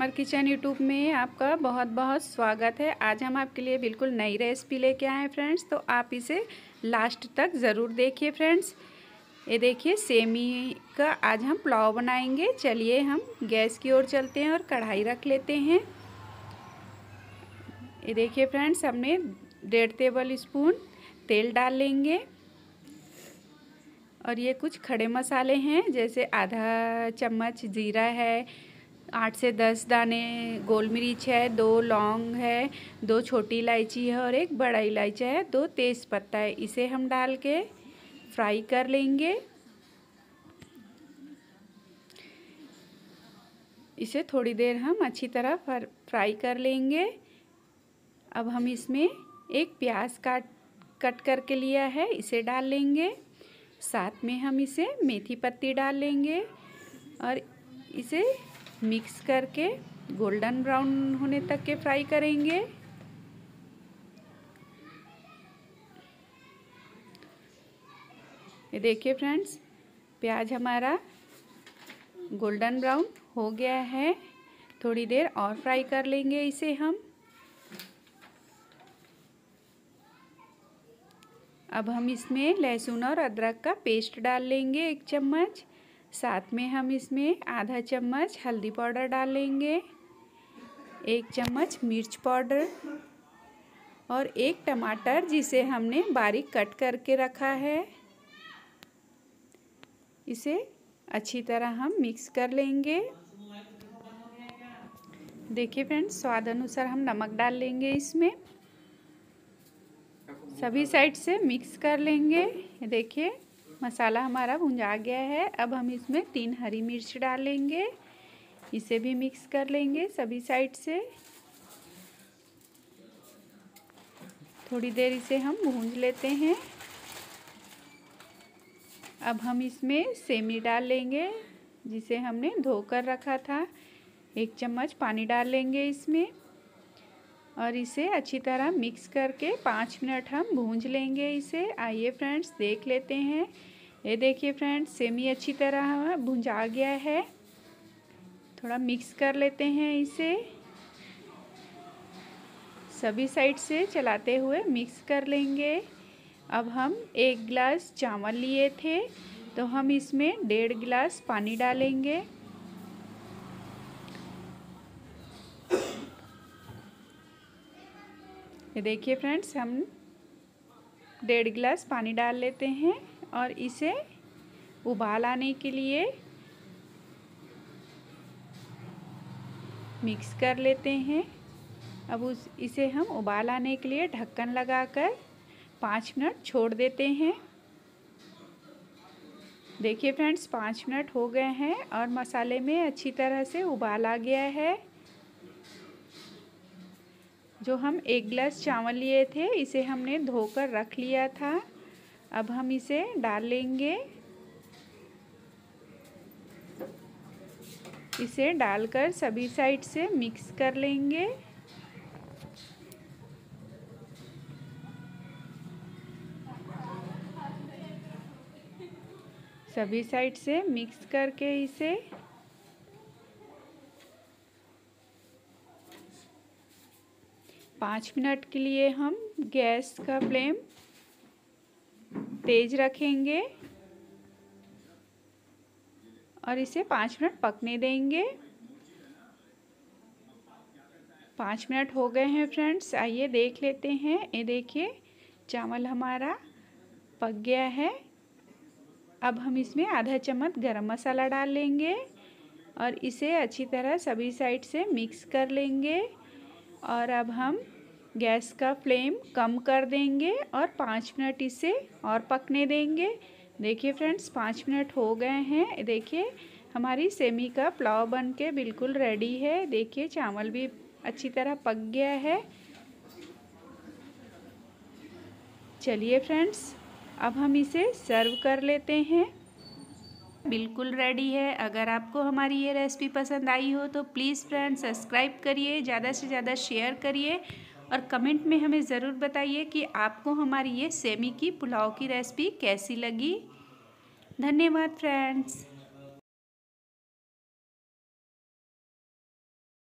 Summer kitchen YouTube में आपका बहुत बहुत स्वागत है। आज हम आपके लिए बिल्कुल नई रेसिपी लेके आए हैं फ्रेंड्स, तो आप इसे लास्ट तक ज़रूर देखिए फ्रेंड्स। ये देखिए सेमी का आज हम पुलाव बनाएंगे। चलिए हम गैस की ओर चलते हैं और कढ़ाई रख लेते हैं। ये देखिए फ्रेंड्स, हमने 1.5 टेबल स्पून तेल डाल लेंगे और ये कुछ खड़े मसाले हैं, जैसे आधा चम्मच जीरा है, 8 से 10 दाने गोल मिर्च है, 2 लौंग है, 2 छोटी इलायची है और 1 बड़ा इलायची है, 2 तेज़ पत्ता है। इसे हम डाल के फ्राई कर लेंगे। इसे थोड़ी देर हम अच्छी तरह फ्राई कर लेंगे। अब हम इसमें एक प्याज कट करके लिया है, इसे डाल लेंगे। साथ में हम इसे मेथी पत्ती डाल लेंगे और इसे मिक्स करके गोल्डन ब्राउन होने तक के फ्राई करेंगे। ये देखिए फ्रेंड्स, प्याज हमारा गोल्डन ब्राउन हो गया है। थोड़ी देर और फ्राई कर लेंगे इसे हम। अब हम इसमें लहसुन और अदरक का पेस्ट डाल लेंगे 1 चम्मच। साथ में हम इसमें आधा चम्मच हल्दी पाउडर डाल लेंगे, 1 चम्मच मिर्च पाउडर और 1 टमाटर जिसे हमने बारीक कट करके रखा है। इसे अच्छी तरह हम मिक्स कर लेंगे। देखिए फ्रेंड्स, स्वाद अनुसार हम नमक डाल लेंगे इसमें। सभी साइड से मिक्स कर लेंगे। ये देखिए मसाला हमारा भुंजा गया है। अब हम इसमें 3 हरी मिर्च डाल लेंगे, इसे भी मिक्स कर लेंगे सभी साइड से। थोड़ी देर इसे हम भूंज लेते हैं। अब हम इसमें सेमी डाल लेंगे जिसे हमने धोकर रखा था। 1 चम्मच पानी डाल लेंगे इसमें और इसे अच्छी तरह मिक्स करके 5 मिनट हम भूंज लेंगे इसे। आइए फ्रेंड्स देख लेते हैं। ये देखिए फ्रेंड्स, सेमी अच्छी तरह भुंजा गया है। थोड़ा मिक्स कर लेते हैं इसे, सभी साइड से चलाते हुए मिक्स कर लेंगे। अब हम 1 गिलास चावल लिए थे, तो हम इसमें 1.5 गिलास पानी डालेंगे। ये देखिए फ्रेंड्स, हम 1.5 गिलास पानी डाल लेते हैं और इसे उबाल आने के लिए मिक्स कर लेते हैं। अब इसे हम उबाल आने के लिए ढक्कन लगाकर 5 मिनट छोड़ देते हैं। देखिए फ्रेंड्स, 5 मिनट हो गए हैं और मसाले में अच्छी तरह से उबाल आ गया है। जो हम 1 गिलास चावल लिए थे, इसे हमने धोकर रख लिया था। अब हम इसे डाल लेंगे। इसे डालकर सभी साइड से मिक्स कर लेंगे। सभी साइड से मिक्स करके इसे पाँच मिनट के लिए हम गैस का फ्लेम तेज रखेंगे और इसे 5 मिनट पकने देंगे। 5 मिनट हो गए हैं फ्रेंड्स, आइए देख लेते हैं। ये देखिए चावल हमारा पक गया है। अब हम इसमें आधा चम्मच गरम मसाला डाल लेंगे और इसे अच्छी तरह सभी साइड से मिक्स कर लेंगे। और अब हम गैस का फ्लेम कम कर देंगे और 5 मिनट इसे और पकने देंगे। देखिए फ्रेंड्स, 5 मिनट हो गए हैं। देखिए हमारी सेमी का पुलाव बनके बिल्कुल रेडी है। देखिए चावल भी अच्छी तरह पक गया है। चलिए फ्रेंड्स, अब हम इसे सर्व कर लेते हैं। बिल्कुल रेडी है। अगर आपको हमारी ये रेसिपी पसंद आई हो तो प्लीज़ फ्रेंड्स सब्सक्राइब करिए, ज़्यादा से ज़्यादा शेयर करिए और कमेंट में हमें ज़रूर बताइए कि आपको हमारी ये सेमी की पुलाव की रेसिपी कैसी लगी। धन्यवाद फ्रेंड्स।